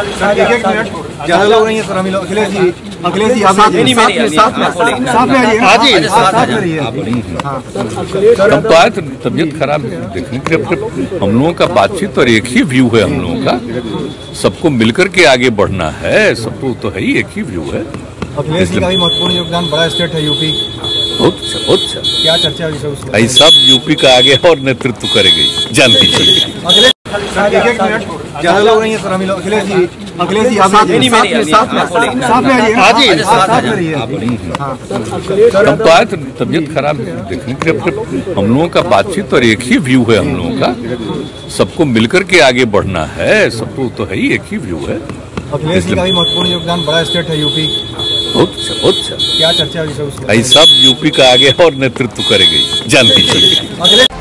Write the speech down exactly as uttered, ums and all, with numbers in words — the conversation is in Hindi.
एक एक मिनट ज्यादा लोग नहीं है सर। हम लोग अखिलेश जी अखिलेश जी आप साथ में साथ में साथ में आइए। हाँ जी साथ में रहिए। हम तो आए तो तबीयत खराब देखने के लिए। हम लोगों का बातचीत और एक ही व्यू है। हम लोगों का सबको मिलकर के आगे बढ़ना है। सबको तो है ही एक ही व्यू है। अखिलेश जी का भी महत्वपूर्ण योगदान, बड़ा स्टेट है यूपी। बहुत अच्छा बहुत अच्छा। क्या चर्चा हुई? ऐसा यूपी का आगे और नेतृत्व करेगी, जान लीजिए। अखिलेश एक एक मिनट ज्यादा लोग नहीं है सर। हम लोग अखिलेश जी अखिलेश जी आप साथ में साथ में साथ में आइए। हाँ जी साथ में रहिए। हम तो आए तो तबीयत खराब देखने के लिए। हम लोगों का बातचीत और एक ही व्यू है। हम लोगों का सबको मिलकर के आगे बढ़ना है। सबको तो है ही एक ही व्यू है। अखिलेश जी का भी महत्वपूर्ण योगदान, बड़ा स्टेट है यूपी। बहुत अच्छा बहुत अच्छा। क्या चर्चा हुई? ऐसा यूपी का आगे और नेतृत्व करेगी, जान लीजिए।